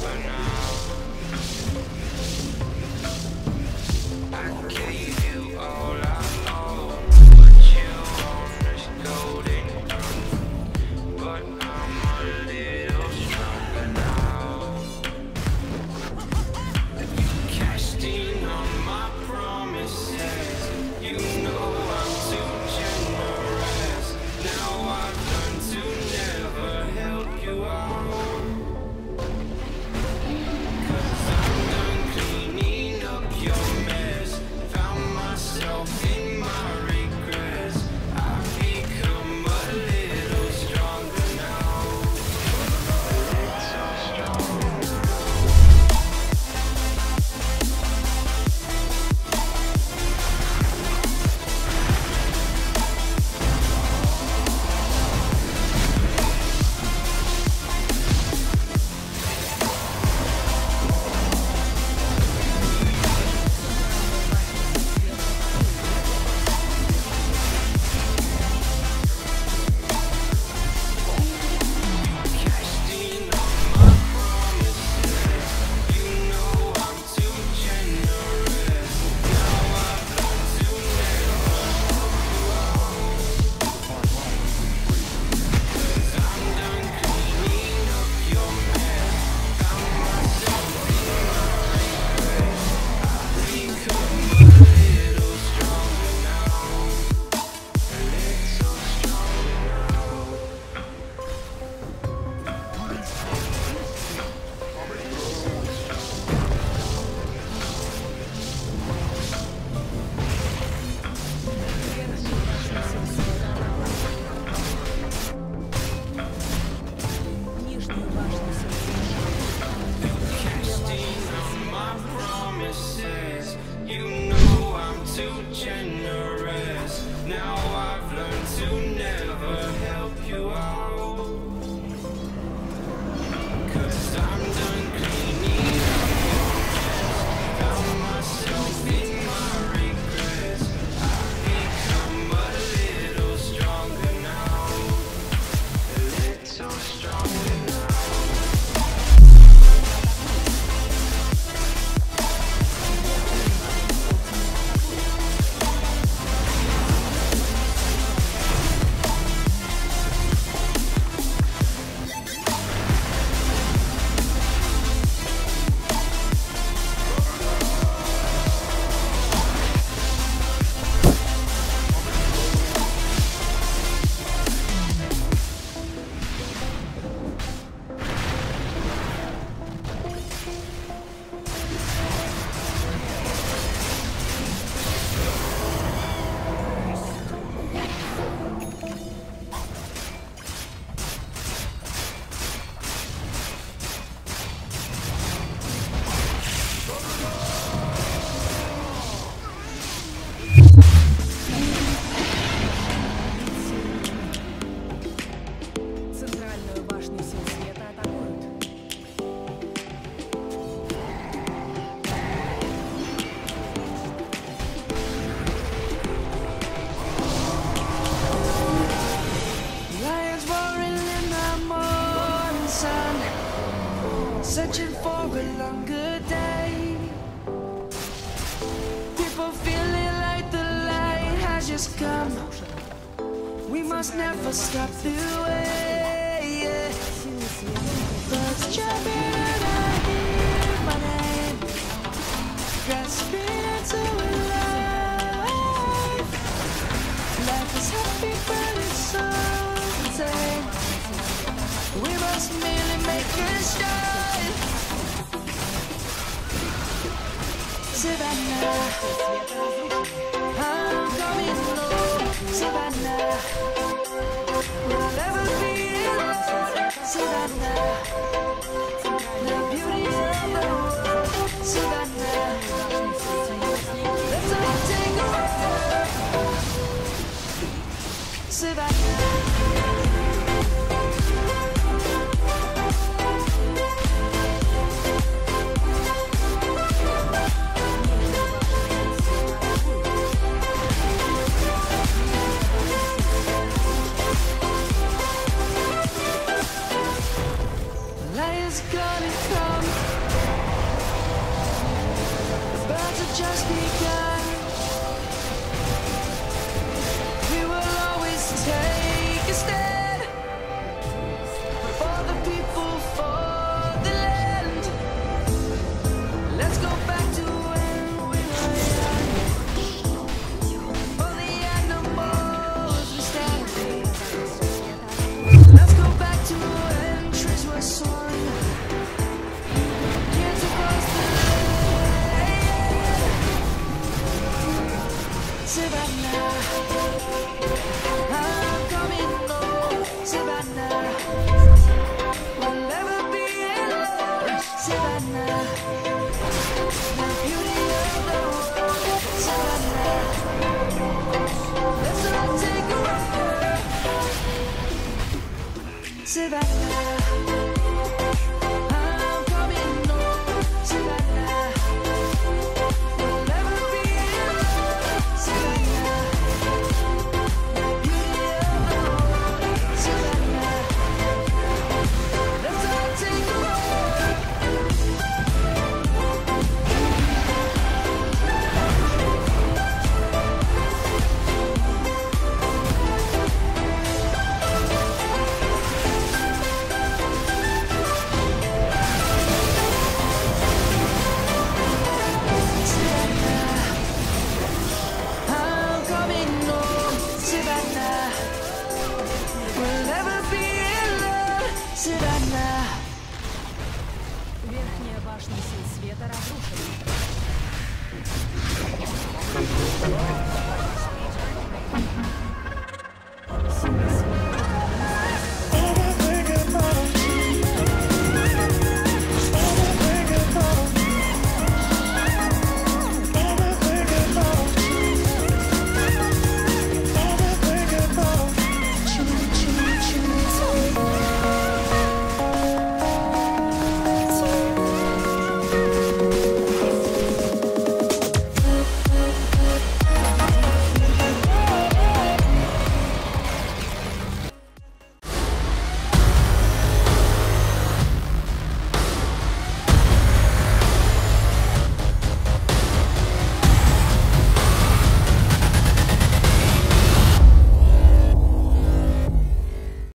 searching for a longer day. People feeling like the light has just come. We must never stop the way. Yeah. Birds jumping and I hear my name, grasping into a life. Life is happy but it's so tame. We must merely make a start. Savannah, I'm coming home. Savannah, we'll never be alone. Savannah, the beauty of the world. Savannah, let's all take a walk. Savannah. Light is gonna come. birds have just begun. We will always take a stand for the people, for the land. Let's go back to when we were young. For the animals we stand. Let's go back to when trees were sown. Kids across the land. Savannah, I'm coming home. Savannah, we'll never be alone. Savannah, the beauty of the world. Savannah, let's all take a ride. Savannah, I'm coming home. Savannah, we'll never be alone. Savannah, the beauty of the world. Savannah, let's all take a ride. I'm coming home, Savannah. We'll never be alone, Savannah. Верхняя башня сил света разрушена.